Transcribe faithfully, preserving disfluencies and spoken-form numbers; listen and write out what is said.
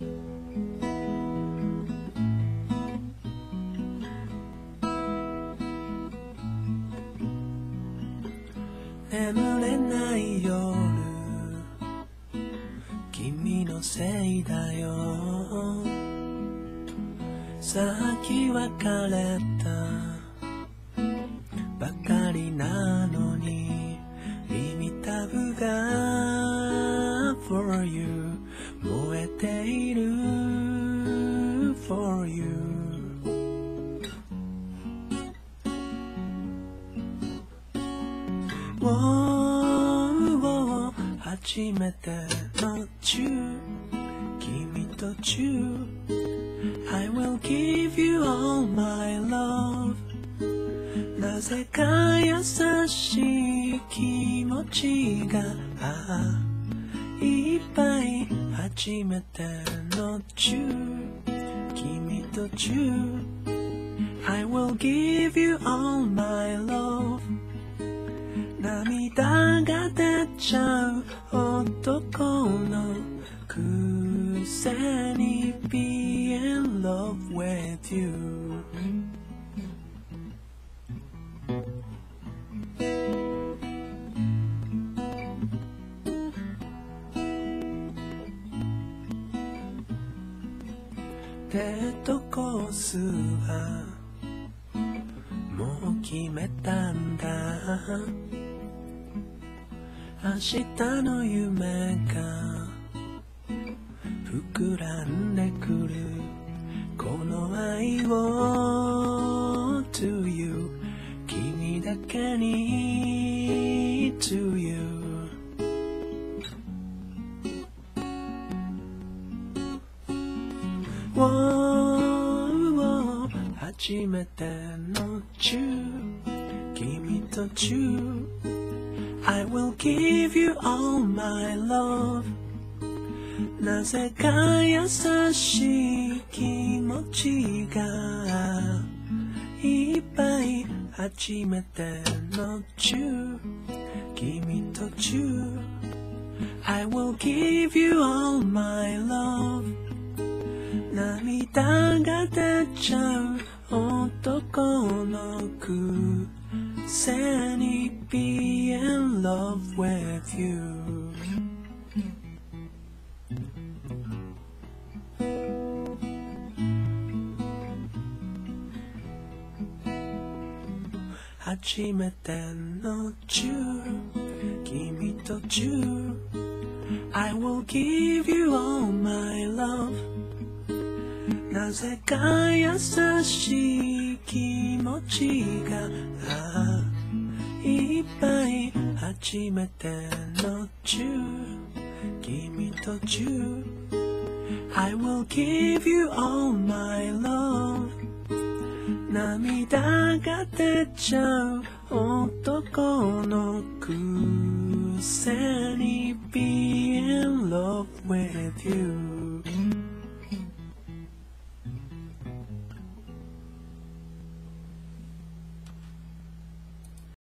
眠れない夜君のせいだよさっき別れたばかりなのに耳たぶが For you 燃えている For you初めてのチュー君とチュー I will give you all my love なぜか優しい気持ちがいっぱい初めてのチュー君とチュー I will give you all my love涙が出ちゃう男のくせに Be in love with you デートコースはもう決めたんだ明日の夢が膨らんでくるこの愛を To you 君だけに To you 初めてのチュー君とチューI will give you all my love なぜか優しい気持ちがいっぱい初めてのチュー君とチュー I will give you all my love 涙が出ちゃう男のくせに Be in love with you 初めてのチュー君とチュー I will give you all my love なぜか優しい気持ちがいっぱい初めてのチュー君とチュー I will give you all my love 涙が出ちゃう男のくせに Be in love with you